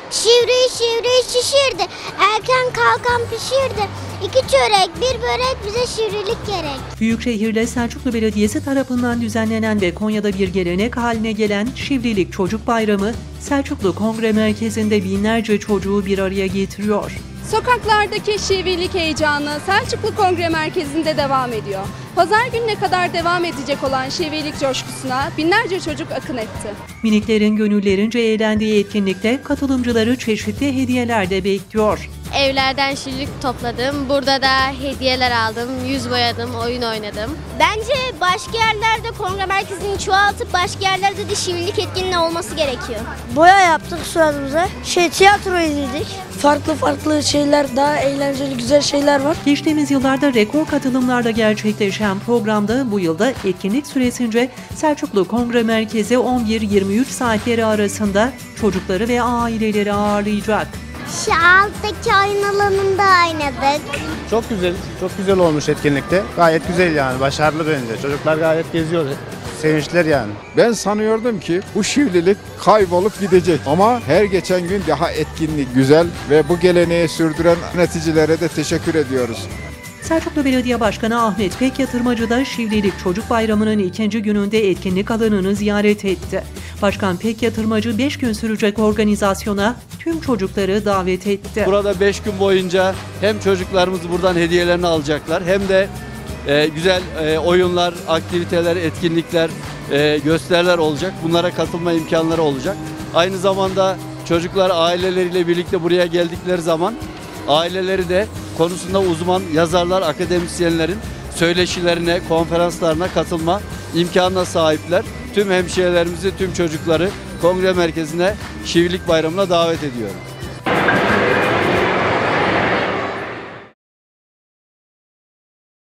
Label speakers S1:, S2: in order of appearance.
S1: Şivriyi şivriyi şişirdi. Erken kalkan pişirdi. 2 çörek, 1 börek bize şivrilik gerek.
S2: Büyükşehir'de Selçuklu Belediyesi tarafından düzenlenen ve Konya'da bir gelenek haline gelen Şivrilik Çocuk Bayramı, Selçuklu Kongre Merkezi'nde binlerce çocuğu bir araya getiriyor.
S3: Sokaklardaki şivrilik heyecanı Selçuklu Kongre Merkezi'nde devam ediyor. Pazar gününe kadar devam edecek olan şivrilik coşkusuna binlerce çocuk akın etti.
S2: Miniklerin gönüllerince eğlendiği etkinlikte katılımcıları çeşitli hediyeler de bekliyor.
S4: Evlerden şivrilik topladım. Burada da hediyeler aldım. Yüz boyadım, oyun oynadım.
S1: Bence başka yerlerde kongre merkezini çoğaltıp başka yerlerde de şivrilik etkinliği olması gerekiyor.
S5: Boya yaptık suratımıza. Tiyatro izledik. Farklı şeyler, daha eğlenceli güzel şeyler var.
S2: Geçtiğimiz yıllarda rekor katılımlarda gerçekleşen programda bu yılda etkinlik süresince Selçuklu Kongre Merkezi 11-23 saatleri arasında çocukları ve aileleri ağırlayacak.
S1: Şu alttaki oyun alanında oynadık.
S6: Çok güzel olmuş etkinlikte. Gayet güzel yani, başarılı bence. Çocuklar gayet geziyor, sevinçler yani.
S7: Ben sanıyordum ki bu şivrilik kaybolup gidecek ama her geçen gün daha etkinlik güzel ve bu geleneği sürdüren yöneticilere de teşekkür ediyoruz.
S2: Selçuklu Belediye Başkanı Ahmet Pekyatırmacı da Şivrilik Çocuk Bayramı'nın 2. gününde etkinlik alanını ziyaret etti. Başkan Pekyatırmacı 5 gün sürecek organizasyona tüm çocukları davet etti.
S8: Burada 5 gün boyunca hem çocuklarımız buradan hediyelerini alacaklar hem de güzel oyunlar, aktiviteler, etkinlikler, gösteriler olacak. Bunlara katılma imkanları olacak. Aynı zamanda çocuklar aileleriyle birlikte buraya geldikleri zaman aileleri de konusunda uzman yazarlar, akademisyenlerin söyleşilerine, konferanslarına katılma imkanına sahipler. Tüm hemşehrilerimizi, tüm çocukları Kongre Merkezi'ne Şivrilik Bayramı'na davet ediyorum.